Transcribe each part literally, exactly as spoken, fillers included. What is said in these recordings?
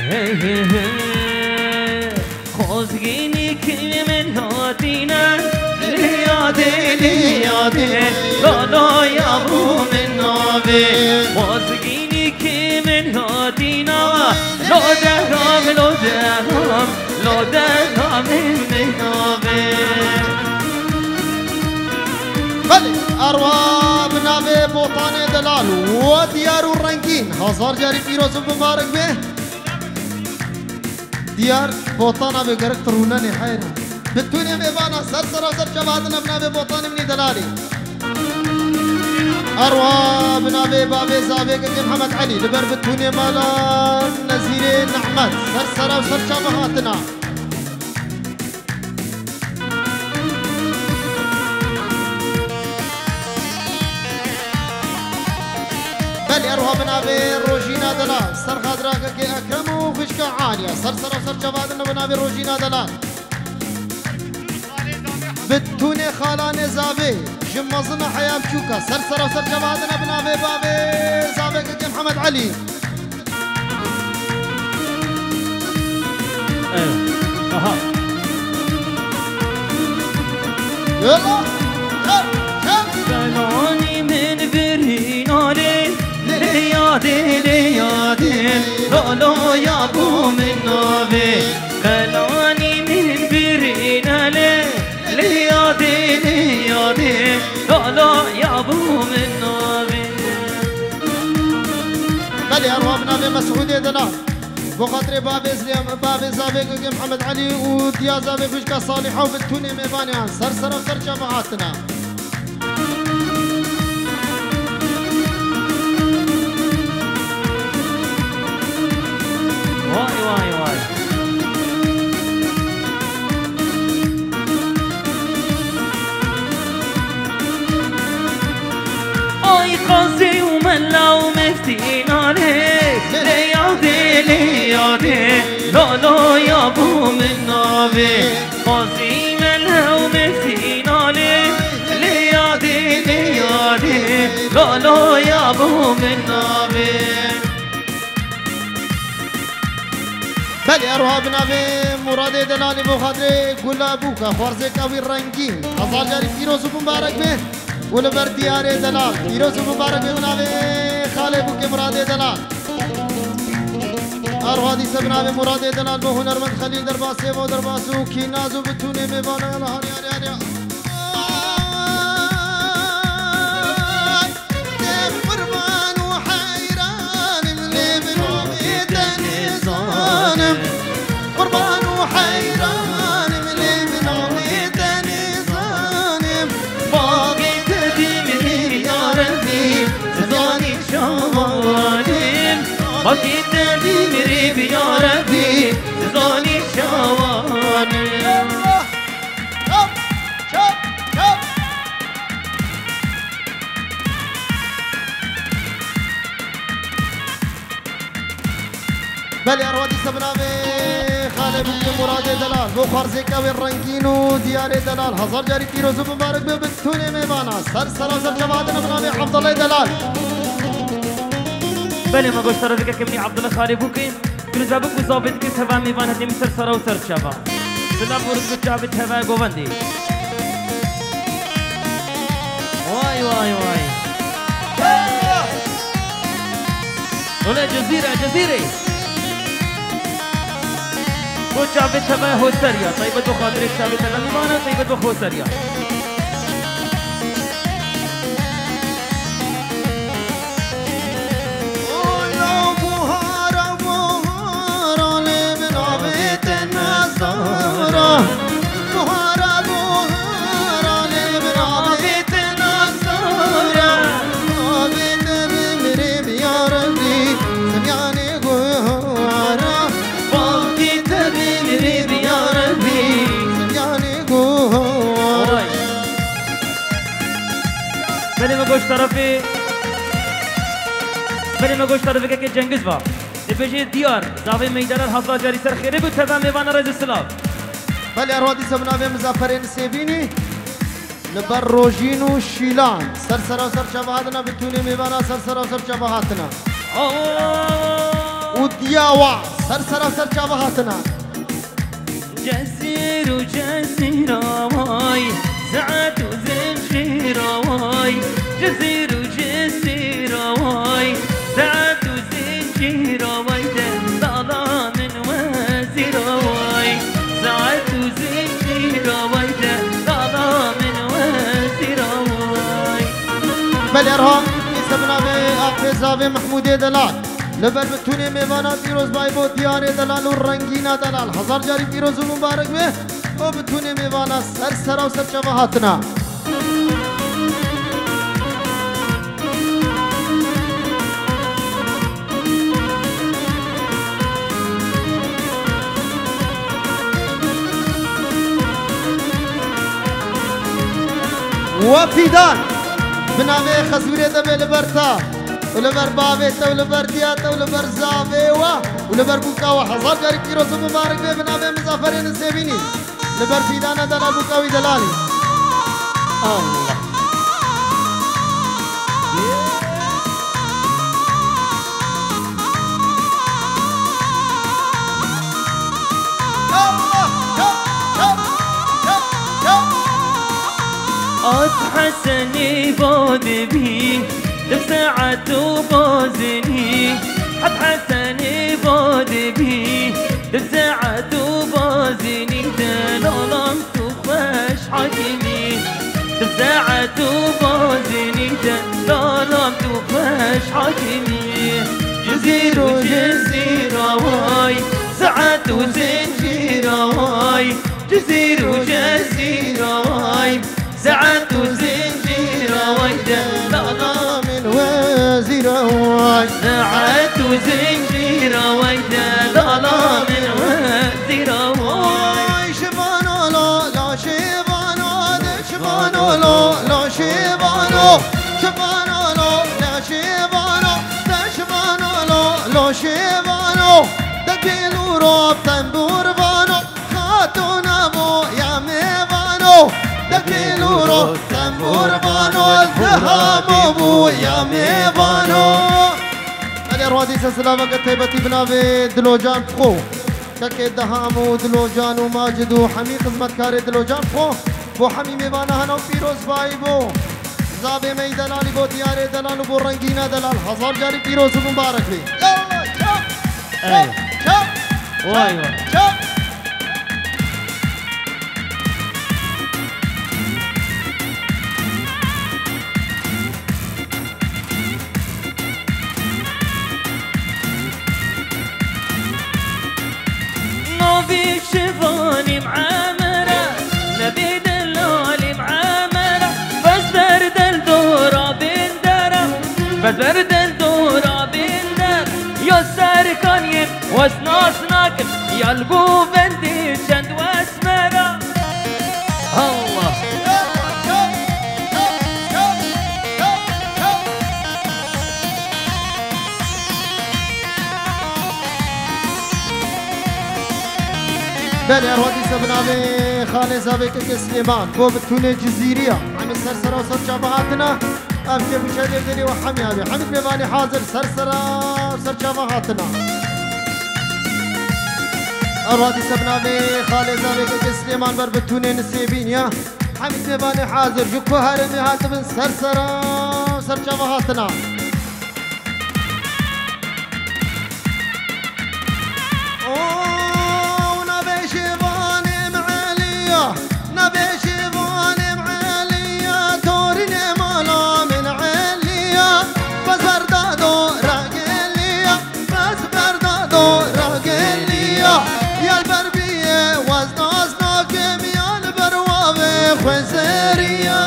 خوزگینی که من هاتینا لیاده لیاده لالا یابو من نابه خوزگینی که من هاتینا لادهام لادهام لادهام من نابه بله اروا بنابه بوطان دلال و دیار و رنگین هزار جاری پیروز و مبارک به دیار بوطانا بگرک ترونه نحینا بتونی میبانا سر سر و سر جوادنا بنابه بوطان منی دلالی اروا بنابه بابه زاوه که محمد علی لبر بتونی مالا نزیر نعمت سر سر و سر جوادنا بله اروها بنابه روجینا دلال سر خادراکا که اکرم و خشکا عالیا سر سر و سر جوادنا بنابه روجینا دلال بتونه خالان زاوه جمازنا حیام شوکا سر سر و سر جوادنا بنابه بابه زاوه که محمد علی اها يلا شب شب سلامي من برهيناني ليادي ليادي لولو يابو من نوبي خلاني من برهيناني ليادي ليادي لولو يابو من نوبي بلي أروابنا بمسعود دلال بخاطر باب اسلام باب زابق محمد علي وديا زابق فشكا صالحه وبتوني ميبانيان سر سر وسر جماعاتنا واي واي واي اي قاسي وملا ومفتين عليك ليادي ليادي لا لا يابو من نابي قاسي ملا ومفتين عليك ليادي ليادي لا لا يابو من نابي بله أروابنا بمراد دلالي بخاطر قولا بوكا خورزي كاوي رنگين هزار جاري فيروز مبارك به ولبر ديار دلال فيروز مبارك به بنابه خالي بوكي مراد دلال أروادي سبنا بمراد دلال بو هنرمند خليل درباسي و درباسو كي نازو بتوني ميبانا يلا هاني هاني هاني قربان وحيران من من عميدني ظالم باقي تدمري يا ربي زاني شوالم باقي تدمري يا ربي زاني شوالم شوف شوف شوف بلي أروادي سبنامي خالد بن مراد دلال بو خارزي كاوي الرنگين وديار دلال هزار جاري فيروز مبارك ببتوني ميبانا سر سر سر جوادنا بنامي عبد الله دلال بله ما گوش طرفی که کمی عبدالله خالی بوکین کنی زبک و زابط که توا میوان هدیم سر سر و سر شبا سلام برد که جابت توا گووندی وای وای وای اونا جزیره جزیره و جابت توا حسریا طیبت و خاطر جابت توا میوانه طیبت و حسریا گوش طرفی بریم گوش طرفی که جنگز با بجی دیار زاوی میدان حضرت جاری سر خیره بود تمام میوان رز السلام بله ارادی سبنا مزافرین سیبینی لبر روجین و شیلان سر سر و سر شبهاتنا بتونی میوانا سر سر و سر شبهاتنا و دیاواز سر سر سر چاوهاتنا جزير وجزيرة واي ساعات وزنجيرة واي جزير وجزيرة واي ساعات وزنجيرة واي ظلام وزيرة واي ساعات وزنجيرة واي ظلام وزيرة واي بل ارهام يسمنا بأقفز أبي محمود دلال لبر بتوني ميوانا فيروز بايبو ديار دلال ورنگينا دلال هزار جاري فيروز مبارك به و بتوني ميوانا سر سر و سر شبهاتنا وفيدان بنامي خزوري دبي لبرتا ولبر بابيتا ولبر دياتا ولبر زافيوا ولبر بوكاوا هزار جاري فيروز مبارك به بنامي مزافرين السيبيني لبر فيدانا دلال بوكاوي دلالي الله حسني بود بي دفعت وبوزني حب حسني بود بي دفعت وبوزني دلالم تخش حكمي دفعت وبوزني دلالم تخش حكمي جزير وجزيرة واي ساعات وزنجيرة واي جزير وجزيرة واي ساعات وزنجيرة وايدة ظلام وزيرة واي ساعات وزنجيرة وايدة ظلام وزيرة واي شبانو لا لا شبانو شبانو لا لا شبانو شبانو لا لا شبانو شبانو لا لا شبانو دبيلو روب تنبور بانو خاتون ابو يا ميبانو دبيلو روب تنبور بانو الذهب ابو يا ميبانو انا روادي سلامة كتيبتي بنابي دلوجان فخو كاكي دهامو دلوجان وماجد وحمي خدمت كاري دلوجان فخو بو حمي ميبانا هنا وفيروز بايبو زابي مي دلالي بو دياري دلال وبو رنگينا دلال هزار جاري فيروز مبارك لي يلا شاب شاب شاب واي واي شاب نبي شفاني معامرة نبي دلالي معامرة بس برد الدورة بندرة بس برد الدورة بندرة يا سركانيم واسناسناكم يا البو بندي شند واسمرة الله بله اروادي سبنامي خالي زابك سليمان بو بتوني جزيرية عم السرسرة وسر شابهاتنا أمشي بشهر دلي وحمي أبي حمد ميباني حاضر سرسرة وسر شابهاتنا اروادي سبنامي خالي زابك سليمان بر بتوني نسيبين يا حمد ميباني حاضر جوكو هرمي هاتبن سرسرة وسر شابهاتنا نبي شيفاني معليا توريني مالا من عليا بس بردادو راقليا بس بردادو راقليا يا البربية وزنازناكم يا البروابي خزريا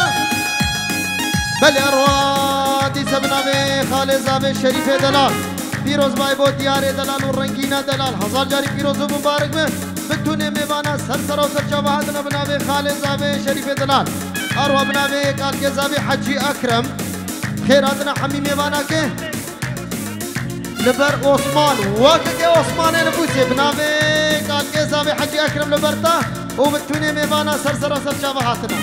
بل اروادي سبنامي خالي زابي شريفة دلال فيروز بايبو دياري دلال ورنگينا دلال هزار جاري فيروز مبارك به بتوني ميوانا سرسر وسر شبهاتنا بنابي خالي زابي شريف دلال أروى بنابي قال زابي حجي أكرم خيراتنا حمي ميوانا كه لبر عثمان وكك عثمان نفوسي بنابي قال زابي حجي أكرم لبرتا وبتوني ميوانا سرسر وسر شبهاتنا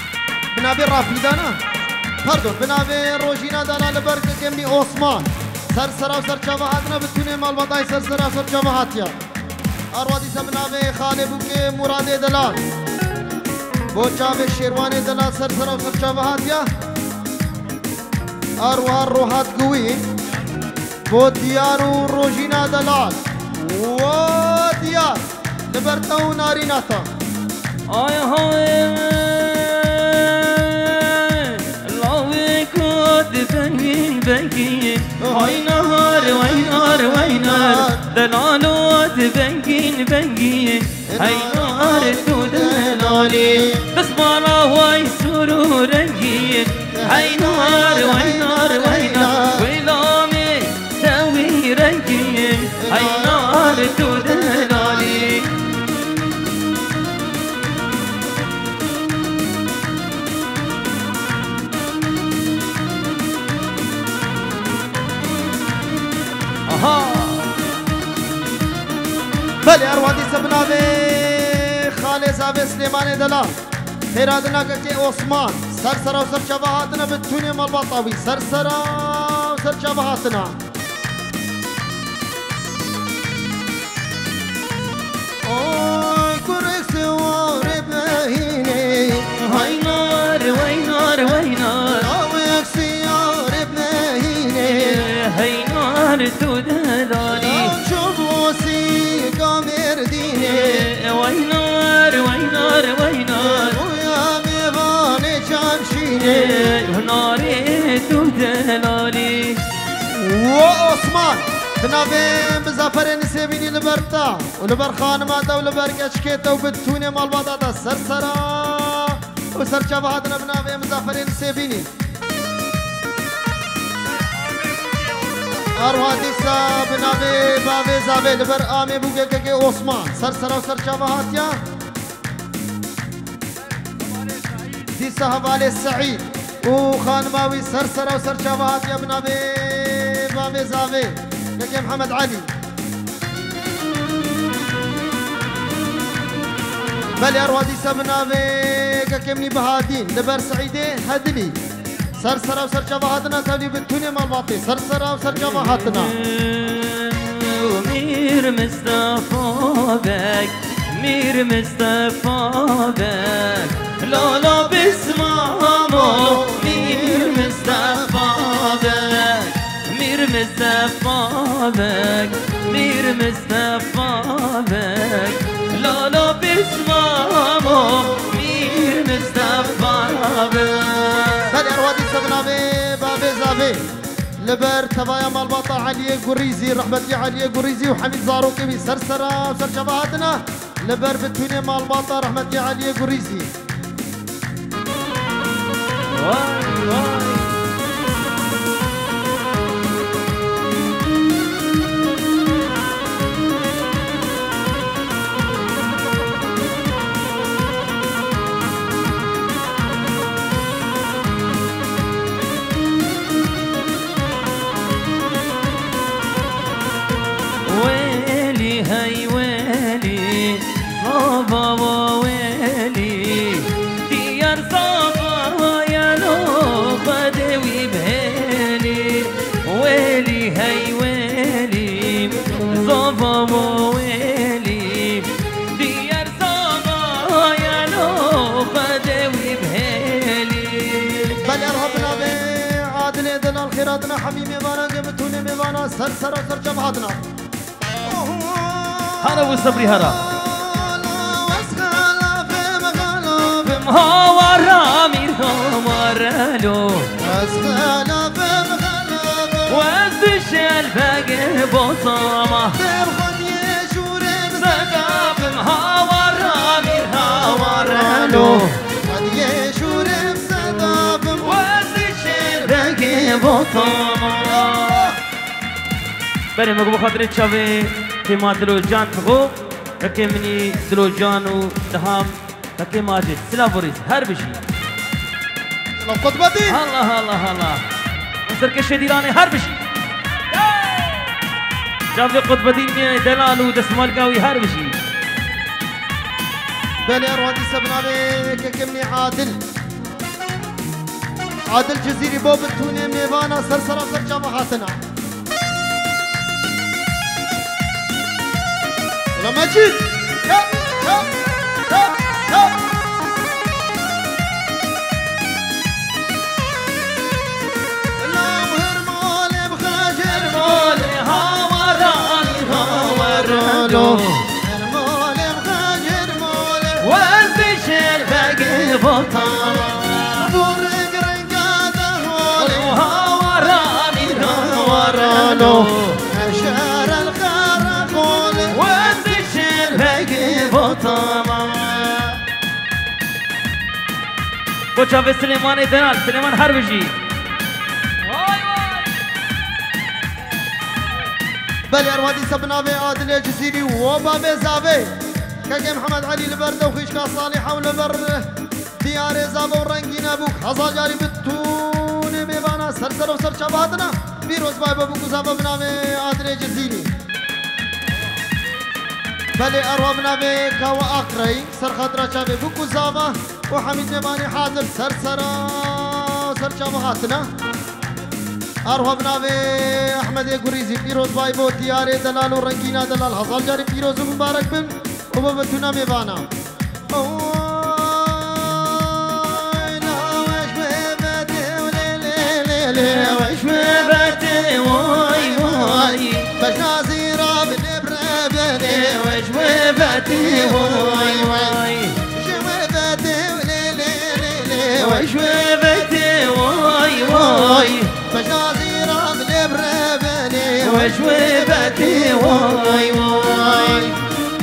بنابي رافيدانا pardon بنابي روجينا دلال لبر كمي عثمان سر سر و سر چاوهاتنا بتونه مال بطای سر سر و سر چاوهاتیا اروادی سبنامه خاله بوکه مراد دلال بو چاوه شیروان دلال سر سر و سر چاوهاتیا اروار روحات قوي بو ديارو روجينا دلال و ديار لبرتو ناريناتا آی های لاوی کود بنگین بنگین های نهار وی نار وی نار دلالات بنگین بنگین های نار تو دلالی دسمالا وی سرور رنگین های نار وی نار وی نار وی لامی توی رنگین های نار تو دلالی بله اروادی سبنابه خاله زابه سلیمان دلال خیرادنا که عثمان سر سر و سر چاوهاتنا بتونه مال باطاوی سر سر و سر چاوهاتنا اوی کرک سوار بهینه های نار وی نار وی نار اوی سیار بهینه های نار تو دلالی چوبوسی کامردینه وی نار وی نار وی نار ویا میوان جمشینه نار تو دلالی و عثمان بنابه مزافر نسيبيني لبرتا ولبر خانماتا ولبر كشكيتا وبتوني مال باطاتا سرسرا وسر شبهاتنا بنابه مزافر نسيبيني أروها ديسا بنابه بابه زابه لبر آمي بوغي كي عثمان سرسرا وسر شبهاتيا ديسا حوالي سعيد وخانماوي سرسرا وسر شبهاتيا بنابه بابه زابه كي محمد علي بلي أروادي سبنابي كي بهادين لبر سعيدي هدلي سرسرا وسر شبهاتنا تولي بتوني مال باطي سرسرا وسر شبهاتنا مير مصطفى بك مير مصطفى بك لا لا بسمامو مير مصطفى بك مير مصطفى بك مير مصطفى بك لا لا بسمامو مير مصطفى بك بلي أروادي سبنابي بابي زابي لبر تبايا مال باطا علي قريزي رحمتي علي قريزي وحميد زاروكي بي سرسرا وسر شبهاتنا لبر بتوني مال باطا رحمتي علي قريزي واي واي ويلي هاي ويلي صبا ويلي ديار صبا يا لو بدوي بهالي ويلي هاي ويلي صبا ويلي ديار صبا يا لو بدوي بهالي بلي أرهبنا بي عادل دلال خيراتنا حميمي بانا قمتوني ميوانا سرسرا وسر شبهاتنا هلا والصبري هلا هاورا مير هاورا له وزش الفقر بصامة سقاف هاورا مير هاورا له وزش الفقر بصامة بري مقبو خاطري تشافي كما دلو جان بخو هكي مني دلو جانو دهام هكي ماجد سلا بوريس هر بشي لو قطبتي الله الله الله انصر كشي ديراني هر بشي جافي قطبتين دلال ودسمال قوي هر بشي بلي أروادي سبنابي ككمني عادل عادل جزيري بوب التوني ميبانا سرسرا سر جامعاتنا ولا مجيد هب هب هب هب الأمهر مولي بخاجر مولي هاوراني هاورانو المولي بخاجر مولي والبشر باقي بطانا فرق رنقاده مولي هاوراني هاورانو أشار الخرق مولي والبشر باقي بطانا وشاف سليمان دلال سليمان حربجي بلي أروادي سبنابي عادل جزيري وبابي زابي كاكي محمد علي لبرد وخيشكا صالحة ولبر ديار زابو ورنقين أبوك حصا جاري بتون ميبانا سرسر وسر شباتنا بيروز باي بابوك زابا بنابي عادل جزيري بلي أروا بنابي كاوا أقري سر خطرة شابي بوكو زابا وحميد ميباني حاضر سرسرا وسر شباتنا أروها بنابي أحمد يقريزي فيروز بايبو تياري دلال ورنقينا دلال حصال جاري فيروز مبارك بن وببتونا ميبانا وش مبتي واي واي باش نازيرا بنبرا بني وش مبتي واي واي وش مبتي واي واي باش نازيرا بنبرا بني وش مبتي واي واي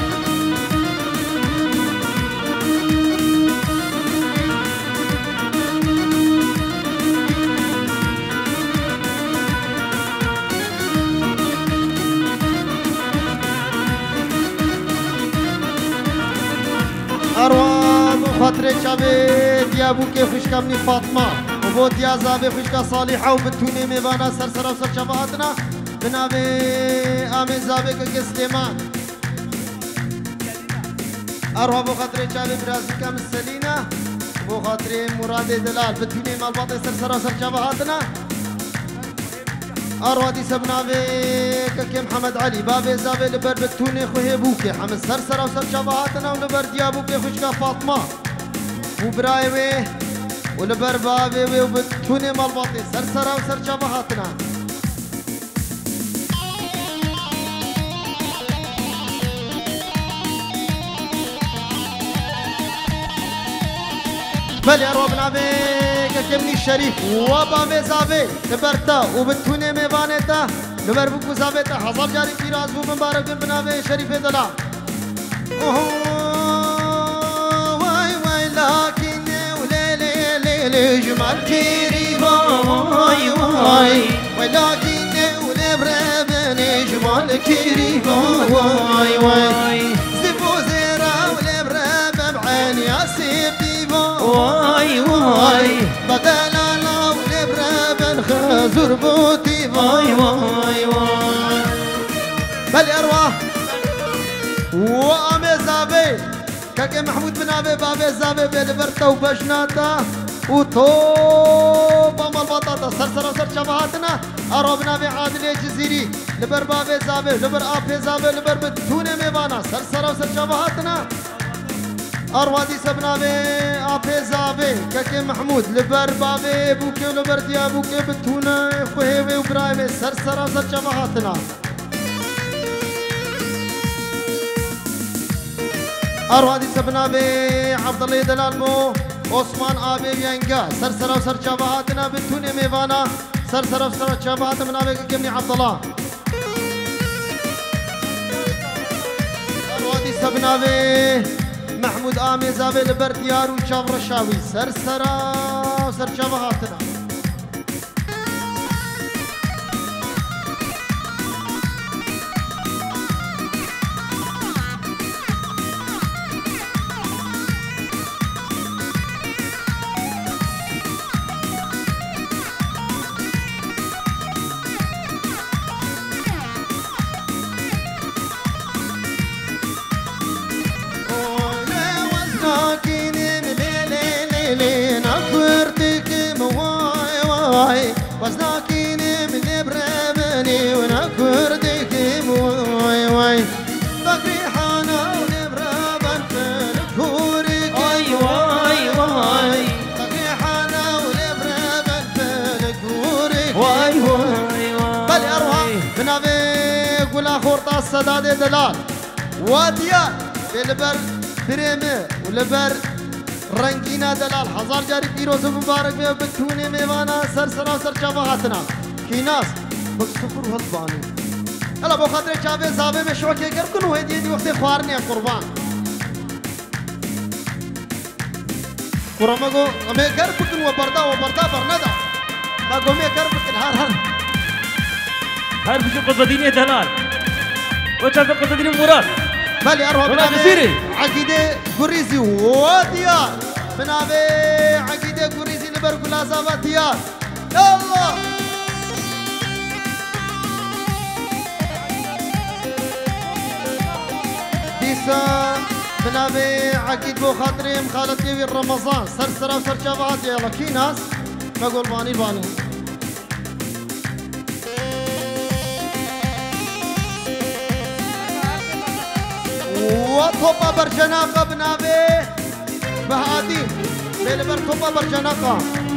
أروان وخاطري شابي ديابو كي خشكا مني فاطمة وبو ديا زابي خشكا صالحة وبتوني ميبانا سرسرة وسر شبهاتنا بنابي آمين زابي كي سليمان أروان بو خاطري شابي برازيكا من سلينا بو خاطري مرادي دلال بتوني مالباطي سرسرة وسر شبهاتنا أروادي سبنابي كاكي محمد علي بابي زابي لبر بتوني خوهي بوكي حمد سرسرة وسر شبهاتنا ولبر ديابو كي خشكا فاطمة وبرايوي ولبر بابي وبتوني مالباطي سرسرة وسر شبهاتنا بلي أروى بنابي كاكي الشريف وبابي زابي لبرتا وبتوني ميبانيتا لبر بوكو زابيتا حصل جاري فيراز ومبارك بنابي شريف دلا واي واي لكن وليلي ليلي جمال كريمة واي واي واي لكن ولبربني جمال كريمة واي واي زفو زيرا ولبرب بعين يا سيبي واي واي بدلالا ولبرب خزر بوتي واي واي واي بل أرواح وأمي زابي كاكي محمود بن أبي بابي زابي بلبرتا وبجناتا وطوبة مالبطاطا سرسرة وسر شبهاتنا أروا بن أبي عادل جزيري لبر بابي زابي لبر أبي زابي لبر بتوني ميبانا سرسرة وسر شبهاتنا أروادي سبنابي أبي زابي كاكي محمود لبر بابي بوكي ولبر ديا بوكي بتونا خوهيوي وبرايمي سرسرة وسر شبهاتنا أروادي سبنابي عبد الله دلال مو عثمان أبي بيانجا سرسرة وسر شبهاتنا بتوني ميفانا سرسرة وسر شبهاتنا من أبي كاكي عبد الله أروادي سبنابي محمود آمي زابي لبر ديار وشاف رشاوي سرسرة وسر شبهاتنا وزناكيني من بربني ونكردك موي واي بقري گلا خورتا سداد دلال وادیار بلبر برمه ولبر رنگینا دلال هزار جاری پیروز مبارک به بتونه میوانا سر سر سر چاوهاتنا کیناس بسفر هضبانی الا بو خاطر چاوه زاوه به شوکه گر کنو هدیه دی وقت خوارنی قربان قرامگو امی گر بکن و بردا و بردا برندا ما گو می گر بکن هر هر هر بشو قصديني دلال وشاف قصديني مراد بله اروح بنابي عقيده قريزي وديار بنابي عقيده قريزي نبر كلازا وديار يلا ديسا بنابي عقيد بو خاطري مخالطي في رمضان سرسرة وسرشابات يلا كي ناس ما قول باني باني وطوبة برجناقة بنابي بهادي بيلبر طوبة برجناقة